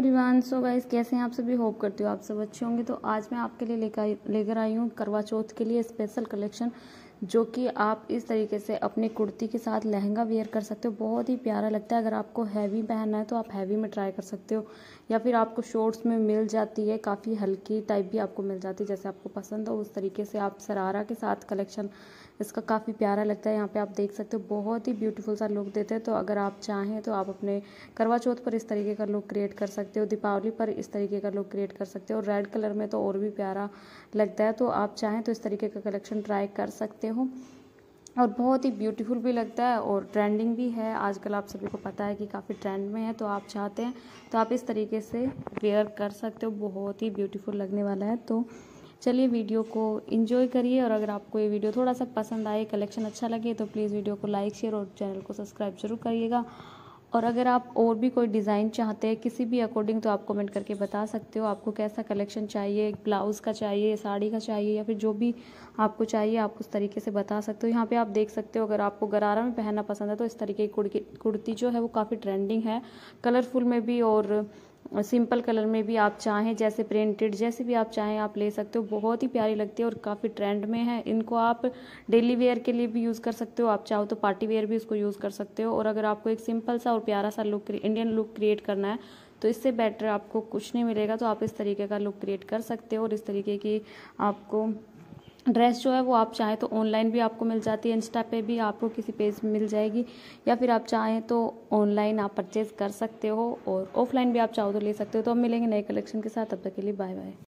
Everyone, so guys कैसे हैं आप सभी। होप करती हूँ आप सब अच्छे होंगे। तो आज मैं आपके लिए लेकर आई हूँ करवा चौथ के लिए स्पेशल कलेक्शन, जो कि आप इस तरीके से अपनी कुर्ती के साथ लहंगा वेयर कर सकते हो। बहुत ही प्यारा लगता है। अगर आपको हैवी पहनना है तो आप हैवी में ट्राई कर सकते हो, या फिर आपको शॉर्ट्स में मिल जाती है, काफ़ी हल्की टाइप भी आपको मिल जाती है। जैसे आपको पसंद हो उस तरीके से आप शरारा के साथ कलेक्शन इसका काफ़ी प्यारा लगता है। यहाँ पे आप देख सकते हो, बहुत ही ब्यूटीफुल सा लुक देते हैं। तो अगर आप चाहें तो आप अपने करवा चौथ पर इस तरीके का लुक क्रिएट कर सकते हो, दीपावली पर इस तरीके का लुक क्रिएट कर सकते हो। रेड कलर में तो और भी प्यारा लगता है। तो आप चाहें तो इस तरीके का कलेक्शन ट्राई कर सकते हो, और बहुत ही ब्यूटीफुल भी लगता है और ट्रेंडिंग भी है। आजकल आप सभी को पता है कि काफ़ी ट्रेंड में है। तो आप चाहते हैं तो आप इस तरीके से वेयर कर सकते हो, बहुत ही ब्यूटीफुल लगने वाला है। तो चलिए वीडियो को एंजॉय करिए, और अगर आपको ये वीडियो थोड़ा सा पसंद आए, कलेक्शन अच्छा लगे, तो प्लीज़ वीडियो को लाइक शेयर और चैनल को सब्सक्राइब जरूर करिएगा। और अगर आप और भी कोई डिज़ाइन चाहते हैं किसी भी अकॉर्डिंग, तो आप कमेंट करके बता सकते हो आपको कैसा कलेक्शन चाहिए, ब्लाउज़ का चाहिए, साड़ी का चाहिए, या फिर जो भी आपको चाहिए आप उस तरीके से बता सकते हो। यहाँ पे आप देख सकते हो, अगर आपको गरारा में पहनना पसंद है तो इस तरीके की कुर्ती जो है वो काफ़ी ट्रेंडिंग है, कलरफुल में भी और सिंपल कलर में भी। आप चाहें जैसे प्रिंटेड, जैसे भी आप चाहें आप ले सकते हो। बहुत ही प्यारी लगती है और काफ़ी ट्रेंड में है। इनको आप डेली वेयर के लिए भी यूज़ कर सकते हो, आप चाहो तो पार्टी वेयर भी इसको यूज़ कर सकते हो। और अगर आपको एक सिंपल सा और प्यारा सा लुक, इंडियन लुक क्रिएट करना है, तो इससे बेटर आपको कुछ नहीं मिलेगा। तो आप इस तरीके का लुक क्रिएट कर सकते हो। और इस तरीके की आपको ड्रेस जो है वो आप चाहें तो ऑनलाइन भी आपको मिल जाती है, इंस्टा पे भी आपको किसी पेज में मिल जाएगी, या फिर आप चाहें तो ऑनलाइन आप परचेज कर सकते हो, और ऑफलाइन भी आप चाहो तो ले सकते हो। तो अब मिलेंगे नए कलेक्शन के साथ, तब तक के लिए बाय बाय।